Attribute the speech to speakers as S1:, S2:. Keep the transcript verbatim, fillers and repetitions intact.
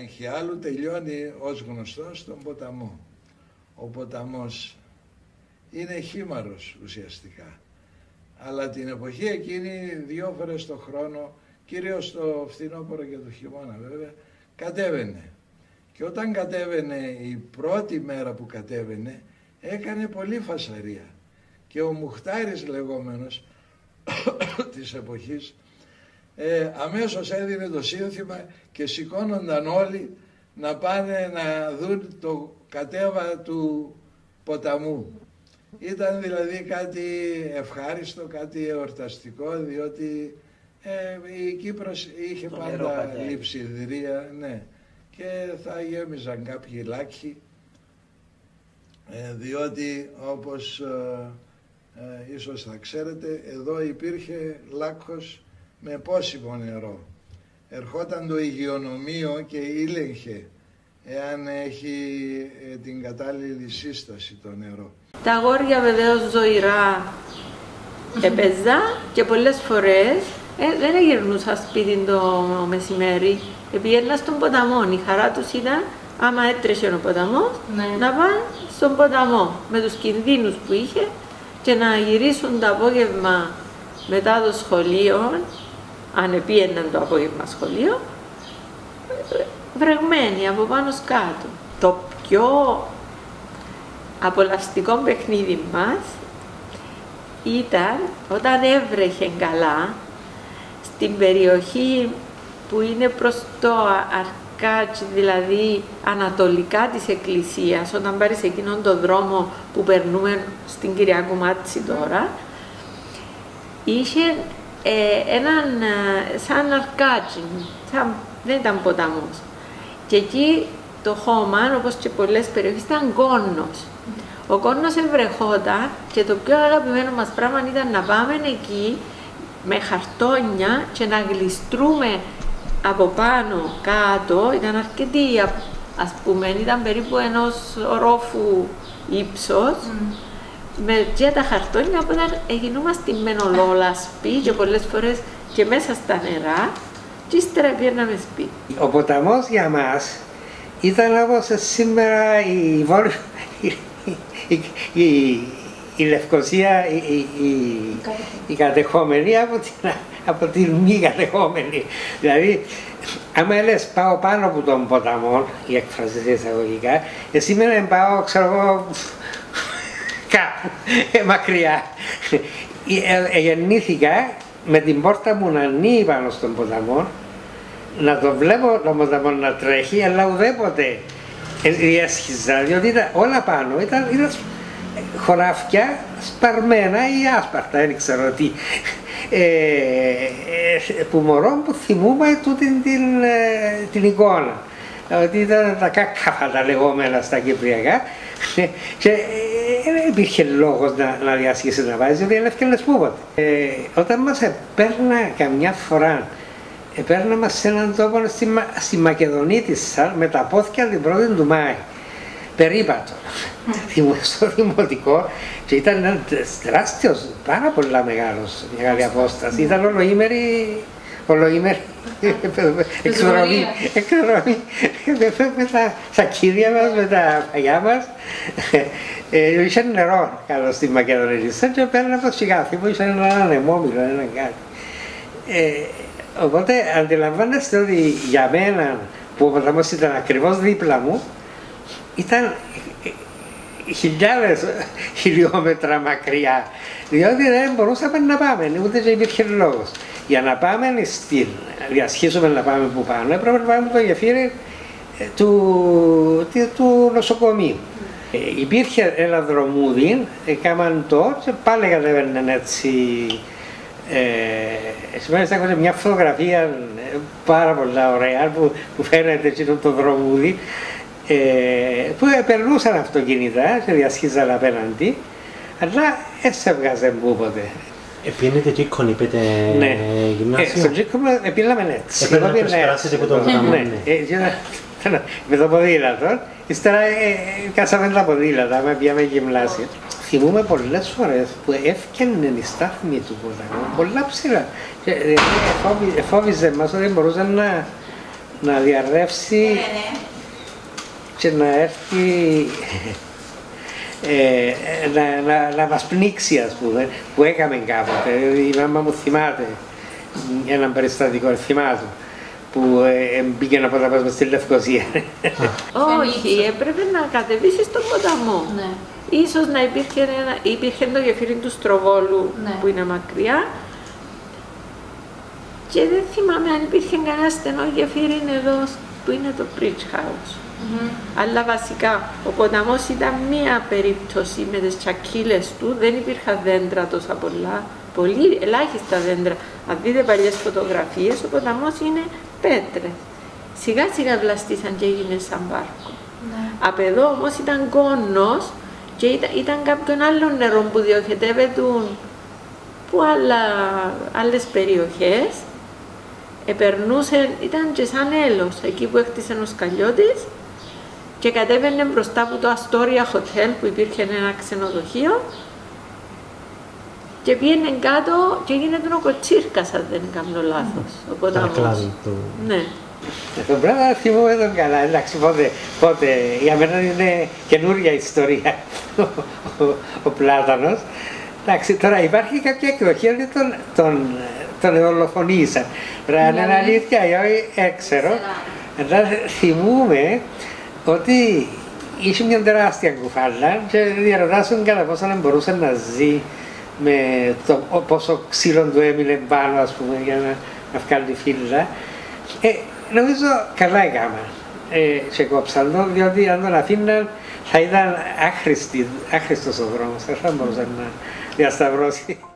S1: Αγχιάλου τελειώνει ως γνωστό στον ποταμό. Ο ποταμός είναι χήμαρος ουσιαστικά. Αλλά την εποχή εκείνη, δύο φορές το χρόνο, κυρίως το φθινόπωρο και το χειμώνα βέβαια, κατέβαινε. Και όταν κατέβαινε, η πρώτη μέρα που κατέβαινε, έκανε πολύ φασαρία. Και ο Μουχτάρης λεγόμενος της εποχής, ε, αμέσως έδινε το σύνθημα και σηκώνονταν όλοι να πάνε να δουν το κατέβα του ποταμού. Ήταν δηλαδή κάτι ευχάριστο, κάτι εορταστικό, διότι ε, η Κύπρος είχε το πάντα λειψιδρία, ναι, και θα γέμιζαν κάποιοι λάκχοι, ε, διότι όπως ε, ε, ίσως θα ξέρετε, εδώ υπήρχε λάκκος με πόσιμο νερό. Ερχόταν το υγειονομείο και ήλεγχε εάν έχει ε, την κατάλληλη σύσταση το νερό.
S2: Τα αγόρια βεβαίως ζωηρά έπαιζα και πολλές φορές ε, δεν γυρνούσα σπίτι το μεσημέρι, πήγαινα στον ποταμό. Η χαρά τους ήταν, άμα έτρεχε ο ποταμός, ναι, να πάνε στον ποταμό με τους κινδύνους που είχε και να γυρίσουν το απόγευμα μετά το σχολείο, αν επήγαιναν το απόγευμα σχολείο, βρεγμένοι από πάνω κάτω. Το πιο απολαυστικό παιχνίδι μας ήταν όταν έβρεχε καλά στην περιοχή που είναι προς το Αρκάτσι, δηλαδή ανατολικά της εκκλησίας, όταν πάρεις εκείνον τον δρόμο που περνούμε στην Κυριακού Μάτση τώρα, είχε ε, έναν σαν Αρκάτσι, σαν, δεν ήταν ποταμός. Και εκεί το χώμα, όπως και πολλές περιοχές, ήταν κόνος. Ο κόνος ευρεχόταν και το πιο αγαπημένο μας πράγμα ήταν να πάμε εκεί με χαρτόνια και να γλιστρούμε από πάνω κάτω. Ήταν αρκετή, ας πούμε, ήταν περίπου ενός ορόφου ύψος, mm. με και τα χαρτόνια, οπότε γινούμαστε μενολόλασποι και πολλές φορές και μέσα στα νερά και ύστερα πήγαιναμε σπίτι.
S3: Ο ποταμός για μας ήταν όπως σήμερα η Βόρεια, η, η, η Λευκοσία, η, η, η, η κατεχόμενη από την, από την μη κατεχόμενη. Δηλαδή, άμα έλεγες πάω πάνω από τον ποταμό, η έκφραση εισαγωγικά, σήμερα πάω, ξέρω εγώ, κάπου, μακριά. Ε, γεννήθηκα με την πόρτα μου να ανοίγει πάνω στον ποταμό, να το βλέπω τον ποταμό να τρέχει, αλλά ουδέποτε διασχίζα, διότι ήταν όλα πάνω, ήταν, ήταν χωράφια σπαρμένα ή άσπαρτα, δεν ξέρω τι. Ε, ε, που μωρό που θυμούμε τούτη την, την, την εικόνα, ότι ήταν τα κάκαφα τα λεγόμενα στα κυπριακά και δεν υπήρχε λόγος να, να διασχίσει να βάζει, διότι δεν έφτιανες πούποτε. Ε, όταν μας παίρνα καμιά φορά, παίρνα μας σε έναν τόπο στη, στη Μακεδονίτισσα με τα πόθηκια την πρώτη του Μάη, περίπατο, στο δημοτικό, και ήταν ένα τεράστιος, πάρα πολλά μεγάλος, μεγάλη απόσταση, ήταν ολοήμερη, ολοήμερη εκδρομή, εκδρομή, με τα σακίδια μας, με τα φαγιά μας. Είχε νερό κάτω στη Μακεδονίτισσα και παίρνα από το σιγάθι που είχε έναν ανεμόμυλο, έναν κάτι. Οπότε αντιλαμβάνεστε ότι για μένα, που ο ποταμός ήταν ακριβώς δίπλα μου, ήταν χιλιάδες χιλιόμετρα μακριά, διότι δεν μπορούσαμε να πάμε, ούτε και υπήρχε λόγος. Για να πάμε στην, διασχίσουμε να πάμε που πάνω, έπρεπε να πάμε το γεφύρι του, του νοσοκομείου. Ε, υπήρχε ένα δρομούδι, έκαναν το και πάλι κατέβαιναν έτσι. Ε, Σημαίνει έχω μια φωτογραφία ε, πάρα πολλά ωραία που, που φαίνεται έτσι το, το δρομούδι, ε, που περνούσαν αυτοκίνητα και διασχίζαν απέναντι, αλλά δεν σε έβγαζε πούποτε.
S4: Επίνετε Τζίκον, είπετε
S3: ναι.
S4: Γυμνάσιο.
S3: Ε, στον Τζίκον επήλαμε έτσι.
S4: Έπρεπε να προσπεράσετε από το ποταμό.
S3: Ναι, ναι. Με το ποδήλατο, ύστερα κάσαμε τα ποδήλατα, με πήγαμε γυμνάσιο. Θυμούμε πολλές φορές που έφτιανε η στάθμη του ποταμού, πολλά ψηλά. Εφόβιζε μας ότι μπορούσαν να, να διαρρεύσει και να έρθει ε, να, να, να μας πνίξει, ας πούμε, που έκαμε κάποτε. Η μάμα μου θυμάται έναν περιστατικό, θυμάται, που ε, μπήκε από τα πας στη Λευκοσία.
S2: Όχι, έπρεπε να κατεβήσει στον ποταμό.
S5: Ναι.
S2: Ίσως να υπήρχε, ένα, υπήρχε το γεφύρι του Στροβόλου, ναι, που είναι μακριά. Και δεν θυμάμαι αν υπήρχε κανένα στενό γεφύρι εδώ που είναι το Bridge House. Mm-hmm. Αλλά βασικά ο ποταμός ήταν μία περίπτωση με τις τσακίλες του, δεν υπήρχαν δέντρα τόσα πολλά, πολύ ελάχιστα δέντρα. Αν δείτε παλιές φωτογραφίες, ο ποταμός είναι πέτρες. Σιγά σιγά βλαστήσαν και έγινε σαν πάρκο. Mm-hmm. Απ' εδώ όμως ήταν κόνος και ήταν, ήταν κάποιον άλλο νερό που διοχετεύεται που άλλα, άλλες περιοχές. Επερνούσε, ήταν και σαν έλος, εκεί που έκτισε ο Σκαλιώτης και κατέβαινε μπροστά από το Astoria Hotel που υπήρχε ένα ξενοδοχείο και πήγαινε κάτω και έγινε ο Κοτσίρκας, αν δεν κάνω λάθος, ο ποταμός. Ναι.
S3: Το πράγμα θυμούμαι τον καλά, εντάξει, πότε, πότε, για μένα είναι καινούρια ιστορία ο, ο, ο Πλάτανος. Εντάξει, τώρα υπάρχει κάποια εκδοχή ότι τον, τον, τον δολοφονήσαν. Αν είναι αλήθεια ή όχι, έξερο. Αλλά θυμούμαι ότι είχε μια τεράστια κουφάλα και διαρωτάσουν κατά πόσο δεν μπορούσε να ζει με το πόσο ξύλο του έμεινε πάνω, ας πούμε, για να, να βγάλει φύλλα. Ε, νομίζω καλά έκανα ε, και κόψαν το, διότι αν τον αφήναν θα ήταν άχρηστος ο δρόμος, δεν θα μπορούσε να διασταυρώσει.